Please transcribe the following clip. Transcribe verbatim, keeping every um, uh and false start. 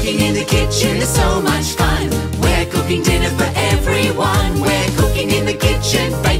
Cooking in the kitchen is so much fun. We're cooking dinner for everyone. We're cooking in the kitchen.